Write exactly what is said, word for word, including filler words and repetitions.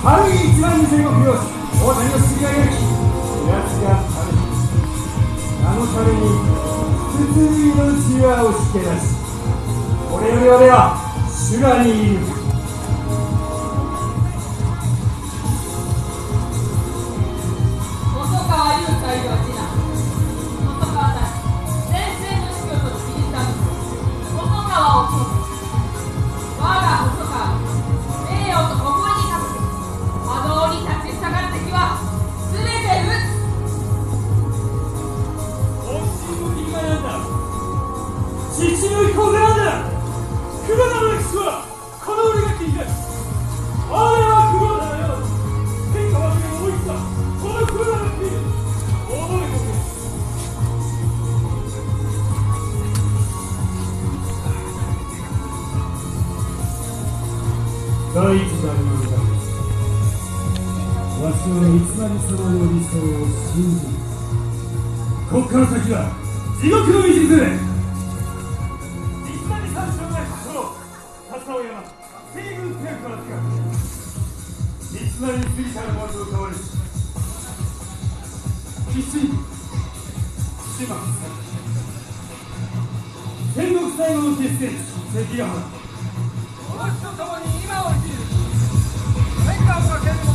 春に一番に戦国よし大谷を知り上げる奴が春あの春に筒井の内輪を引け出しこれより俺は修羅にいる。 細川雄太以上次男細川大先生の死去と知りたい細川を通す我が細川名誉と誇りにかけて波動に立ちふさがる敵は全て討つ。 本心の義がなんだ父の意向がなんだ。黒田の歴史はこの俺が聞いてる。あれは黒田だよ。天下分けの大きさこの黒田が聞いてる。覚えとけ。第一弾の歌わしは三成様の理想を信じる。こっから先は地獄の道連れ。笠尾山西軍天から使う三成に過ぎたる者を変わる必死島戦国最後の決戦地関ヶ原この人と共に今を生きる天下をかける者